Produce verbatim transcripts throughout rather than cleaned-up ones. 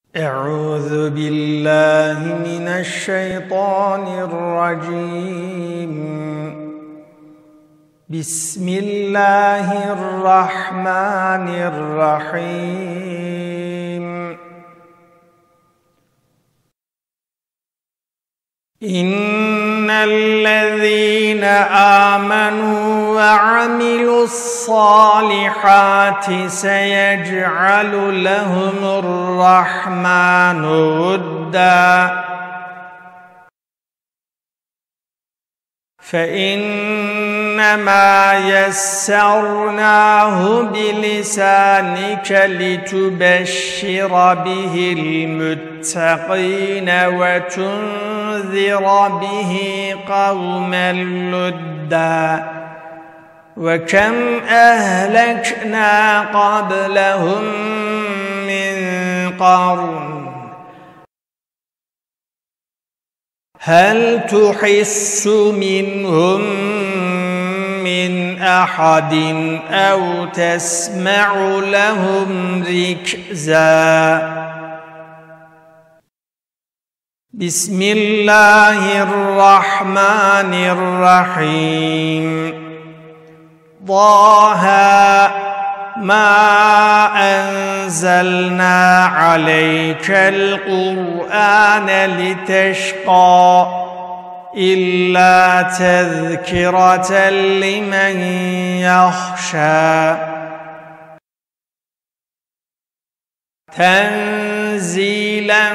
أعوذ بالله من الشيطان الرجيم. بسم الله الرحمن الرحيم. إن الذين آمنوا وعملوا الصالحات سيجعل لهم الرحمن ودا فإنما يسرناه بلسانك لتبشر به المتقين وتنذر به قوما لدا وكم أهلكنا قبلهم من قرن هل تحس منهم من أحد أو تسمع لهم ركزا. بسم الله الرحمن الرحيم. طه ما أنزلنا عليك القرآن لتشقى إلا تذكرة لمن يخشى تنزيلا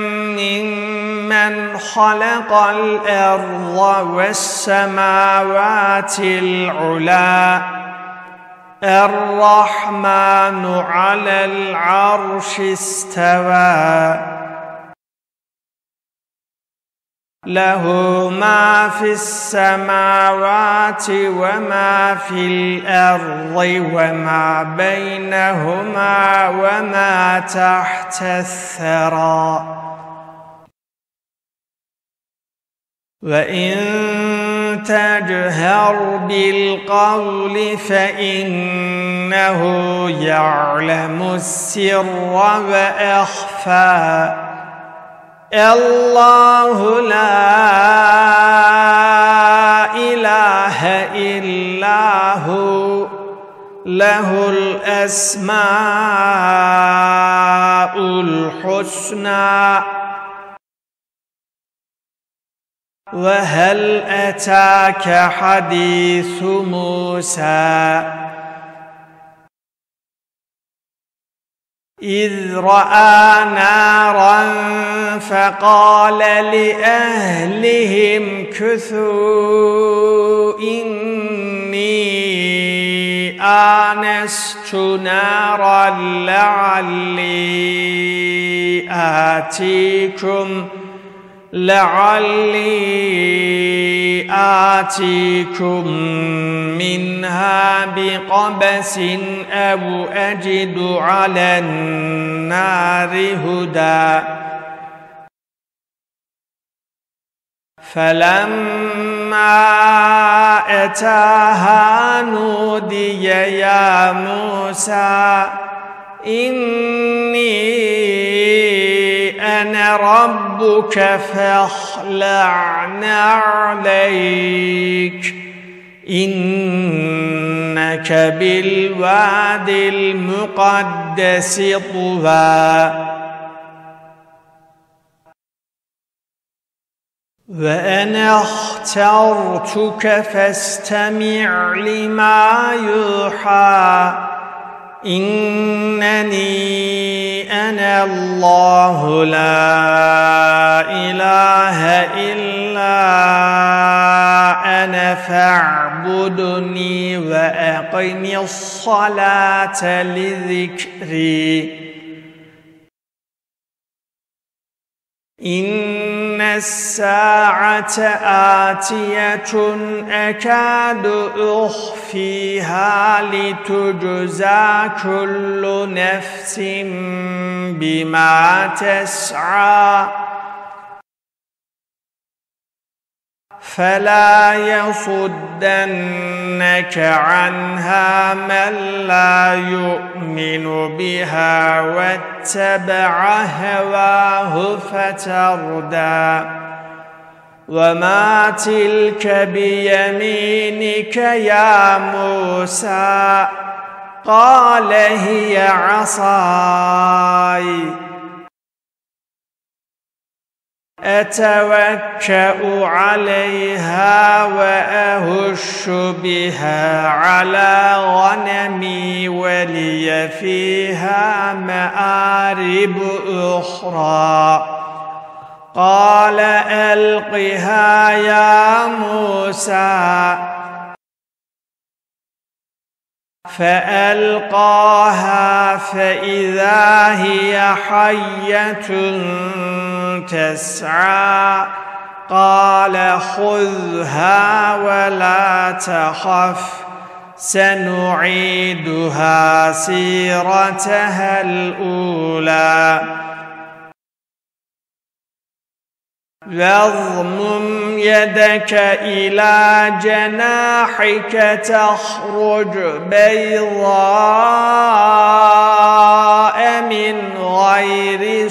ممن خلق الأرض والسماوات العلى الرحمن على العرش استوى له ما في السماوات وما في الأرض وما بينهما وما تحت الثرى وإن تجهر بالقول فإنه يعلم السر وأخفى الله لا إله إلا هو له الأسماء الحسنى. وهل أتاك حديث موسى إذ رأى نارا فقال لأهلهم كثوا إني آنست نارا لعلي آتيكم لعلي آتيكم منها بقبس أو أجد على النار هدى فلما أتاها نودي يا موسى إني أنا ربك فاخلع نعليك إنك بالواد المقدس طوى وأنا اخترتك فاستمع لما يوحى إنني أنا الله لا إله إلا أنا فاعبدني وأقم الصلاة لذكري إن الساعة آتية أكاد أخفيها لتجزى كل نفس بما تسعى فلا يصدنك عنها من لا يؤمن بها واتبع هواه فتردى وما تلك بيمينك يا موسى قال هي عصاي أتوكأ عليها وأهش بها على غنمي ولي فيها مآرب أخرى قال ألقها يا موسى فألقاها فإذا هي حية تسعى قال خذها ولا تخف سنعيدها سيرتها الأولى واضمم يدك إلى جناحك تخرج بيضاء من غير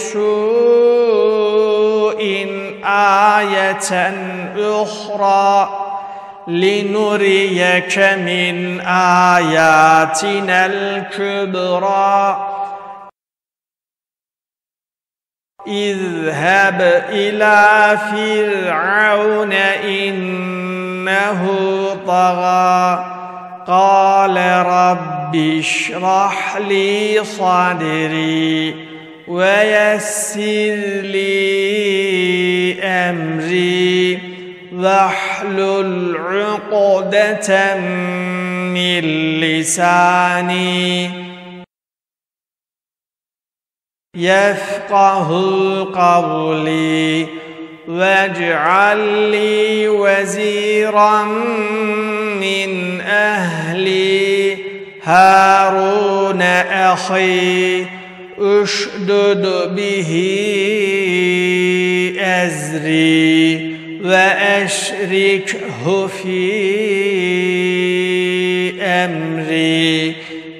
سوء آية أخرى لنريك من آياتنا الكبرى اذهب إلى فرعون إنه طغى قال رب اشرح لي صدري ويسر لي أمري واحلل عقدة من لساني يفقه قولي واجعل لي وزيرا من أهلي هارون أخي اشدد به أزري وأشركه في أمري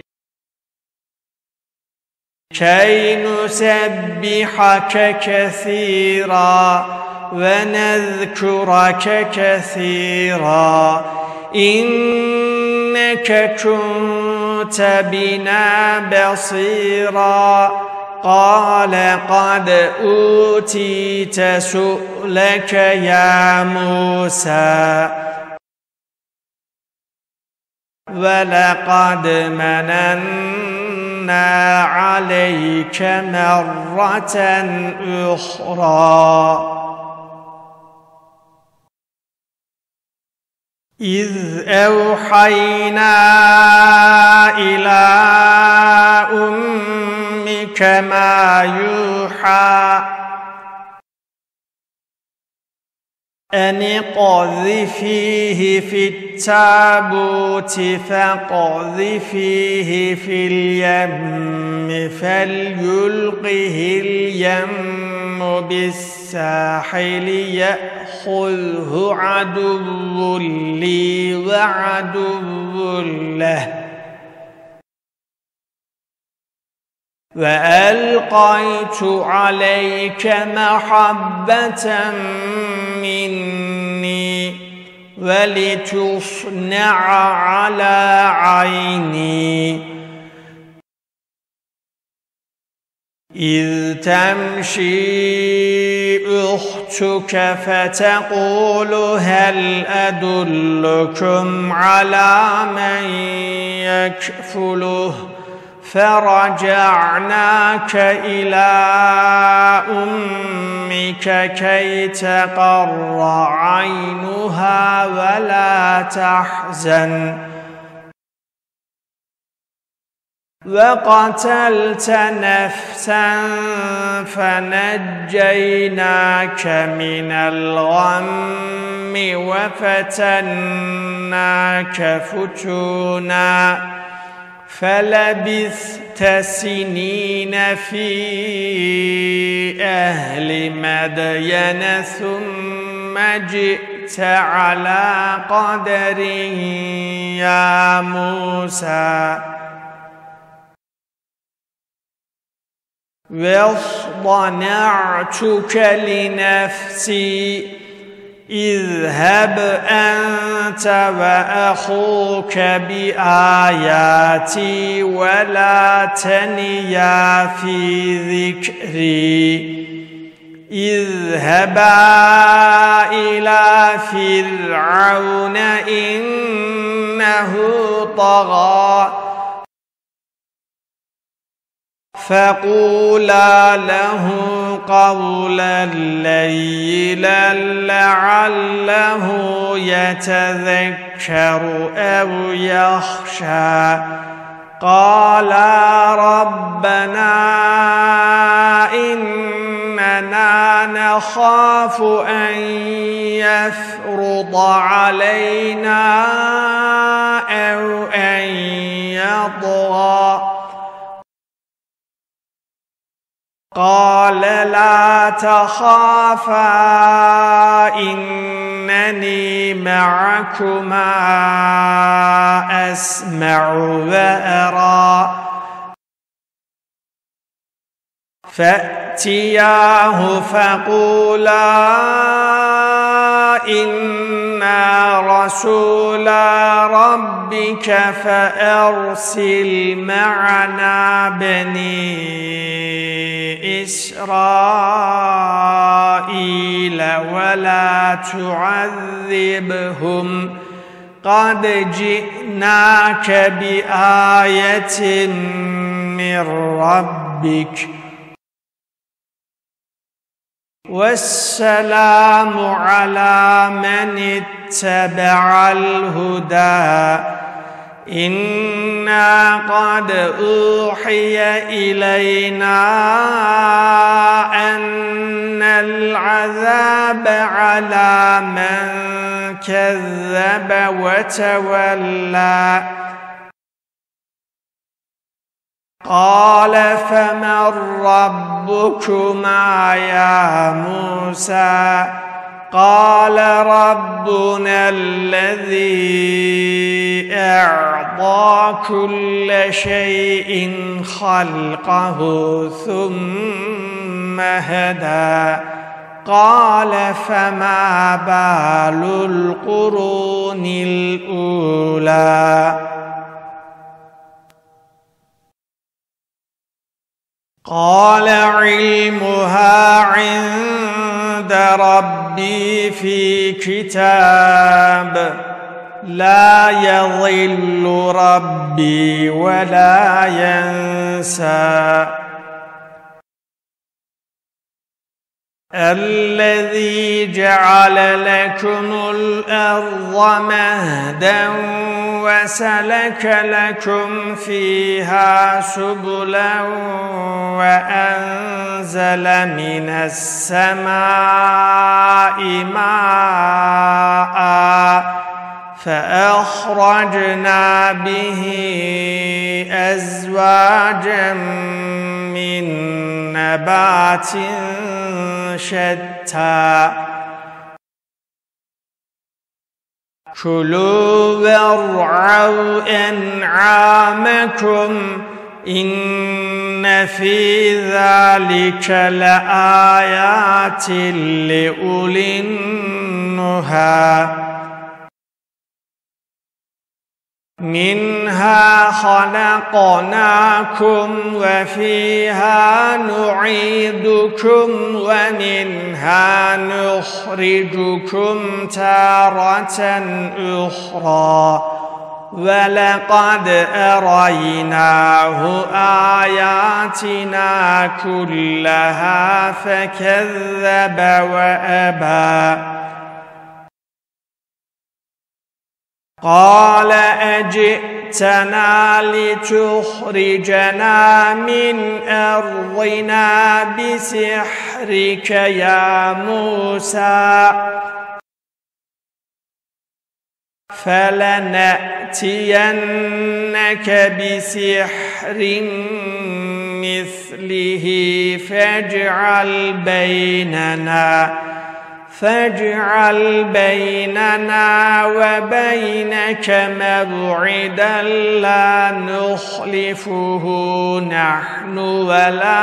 كي نسبحك كثيرا ونذكرك كثيرا إنك كنت بنا بصيرا قال قد أوتيت سؤلك يا موسى ولقد مننا عليك مرة أخرى إذ أوحينا إلى أمك ما يوحى أن اقذفيه في التابوت فاقذفيه في اليم فليلقه اليم بالساحل يأخذه عدو لي وعدو له وألقيت عليك محبة مني ولتصنع على عيني إذ تمشي أختك فتقول هل أدلكم على من يكفله فرجعناك إلى أمك كي تقر عينها ولا تحزن وقتلت نفسا فنجيناك من الغم وفتناك فتونا فلبثت سنين في أهل مدين ثم جئت شئت على قدري يا موسى واصطنعتك لنفسي اذهب أنت وأخوك بآياتي ولا تنيا في ذكري اذهبا إلى فرعون إنه طغى فقولا له قولا لينا لعله يتذكر أو يخشى قالا ربنا إننا نخاف أن يفرض علينا أو أن يطغى قال لا تخافا إنني معكما أسمع وأرى فأتياه فقولا إنا رسولا ربك فأرسل معنا بني إسرائيل ولا تعذبهم قد جئناك بآية من ربك والسلام على من اتبع الهدى إنا قد أوحي إلينا أن العذاب على من كذب وتولى قال فمن ربكما يا موسى قال ربنا الذي أعطى كل شيء خلقه ثم هدى قال فما بال القرون الأولى قال علمها عند ربي في كتاب لا يضل ربي ولا ينسى الذي جعل لكم الأرض مهدا وسلك لكم فيها سبلا وأنزل من السماء ماء فأخرجنا به أزواجا من نبات شتى كلوا وارعوا أنعامكم إن في ذلك لآيات لأولي النهى منها خلقناكم وفيها نعيدكم ومنها نخرجكم تارة أخرى ولقد أريناه آياتنا كلها فكذب وأبى قال أجئتنا لتخرجنا من أرضنا بسحرك يا موسى فلنأتينك بسحر مثله فاجعل بيننا فاجعل بيننا وبينك موعدا لا نخلفه نحن ولا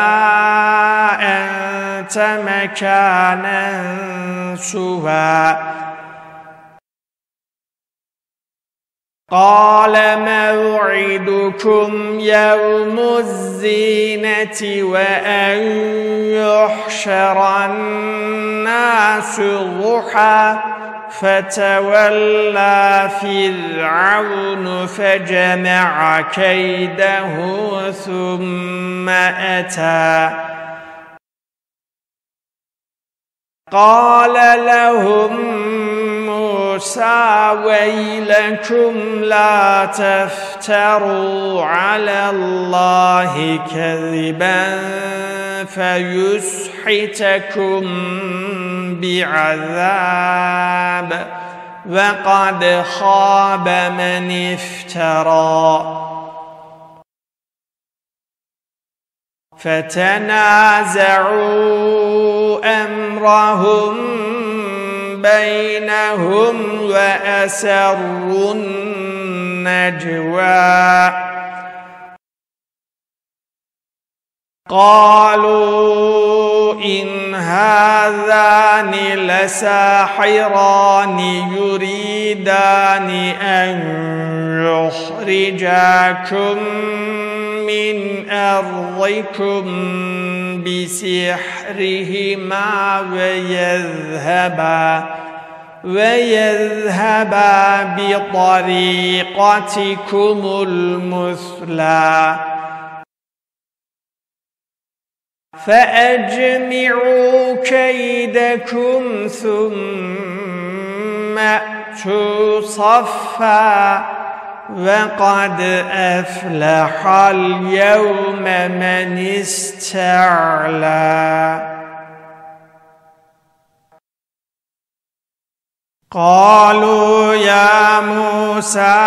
أنت مكانا سوى. قال موعدكم يوم الزينة وأن يحشر الناس ضحى فتولى فرعون فجمع كيده ثم أتى قال لهم موسى ويلكم لا تفتروا على الله كذبا فيسحتكم بعذاب وقد خاب من افترى. فتنازعوا أمرهم بينهم وأسروا النجوى قالوا إن هذان لساحران يريدان أن يخرجاكم من أرضكم بسحرهما ويذهبا ويذهبا بطريقتكم المثلى فأجمعوا كيدكم ثم أتوا صفا وقد أفلح اليوم من استعلى. قالوا يا موسى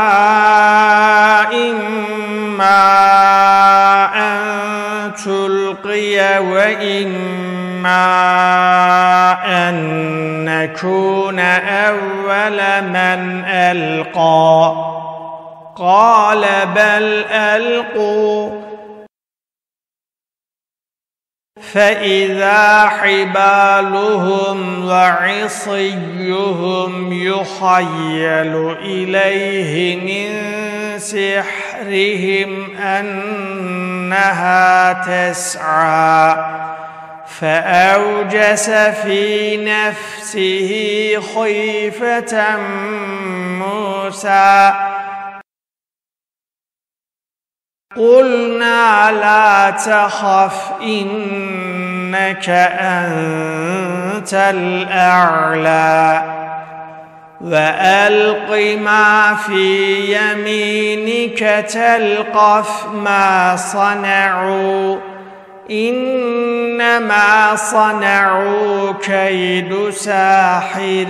إما أن تلقي وإما أن نكون أول من ألقى قال بل ألقوا فإذا حبالهم وعصيهم يخيل إليه من سحرهم أنها تسعى فأوجس في نفسه خيفة موسى قلنا لا تخف إنك أنت الأعلى وألق ما في يمينك تلقف ما صنعوا إنما صنعوا كيد ساحر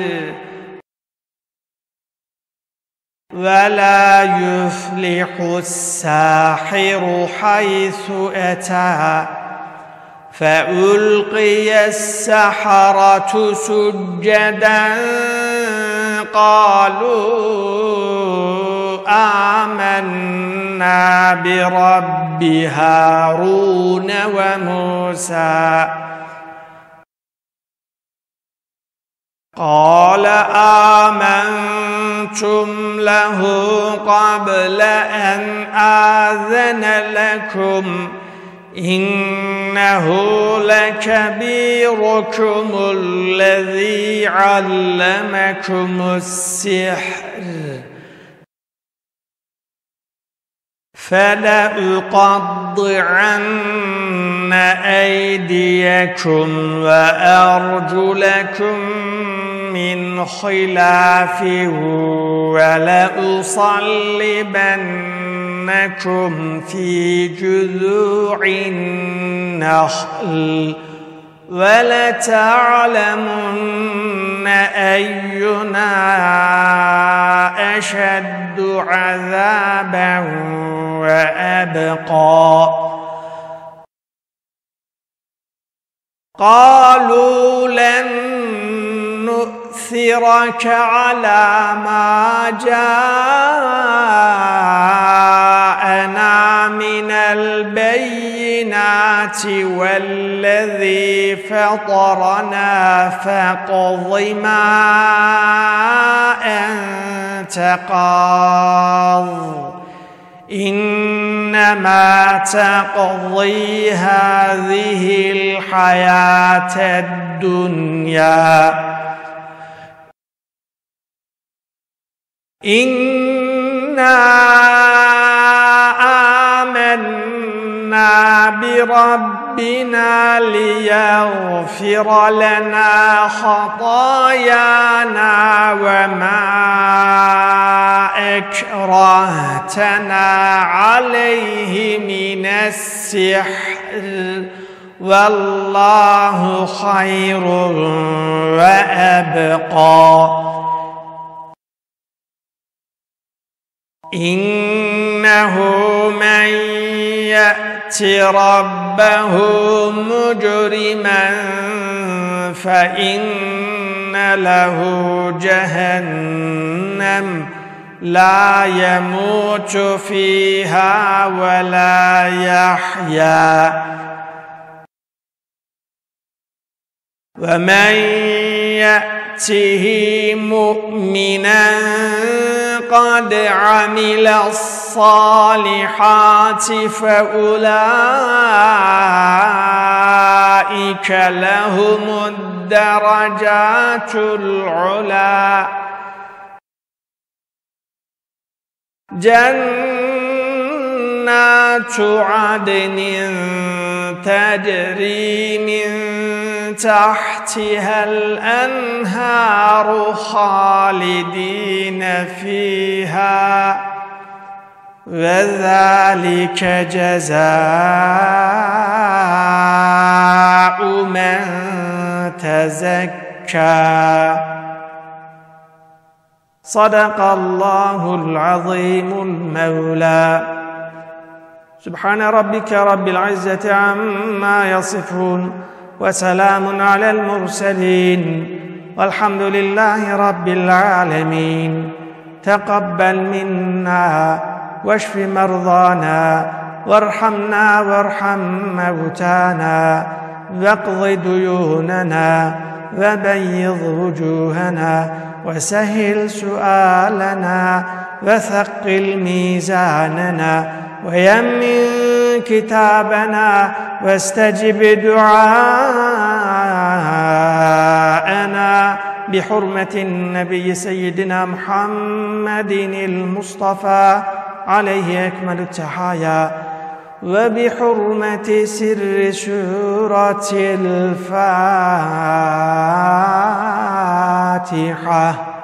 ولا يفلح الساحر حيث أتى فألقي السحرة سجدا قالوا آمنا برب هارون وموسى قال آمنتم له قبل أن آذن لكم إنه لكبيركم الذي علمكم السحر فلأقطعن أيديكم وأرجلكم من خلاف ولأصلبنكم في جذوع النخل ولتعلمن أينا أشد عذابا وأبقى قالوا لن لنؤثرك على ما جاءنا من البينات والذي فطرنا فاقض ما أنت قاض إنما تقضي هذه الحياة الدنيا إنا آمنا بربنا ليغفر لنا خطايانا وما أكرهتنا عليه من السحر والله خير وأبقى إنه من يأت ربه مجرما فإن له جهنم لا يموت فيها ولا يحيا ومن يأته مؤمنا قد عمل الصالحات فأولئك لهم الدرجات العلى جنات عدن تجري من تحتها الأنهار خالدين فيها وذلك جزاء من تزكى صدق الله العظيم المولى. سبحان ربك رب العزة عما يصفون وسلام على المرسلين والحمد لله رب العالمين. تقبل منا واشف مرضانا وارحمنا وارحم موتانا واقض ديوننا وبيض وجوهنا وسهل سؤالنا وثقل ميزاننا ويمن كتابنا واستجب دعاءنا بحرمة النبي سيدنا محمد المصطفى عليه أكمل التحايا وبحرمة سر سورة الفاتحة.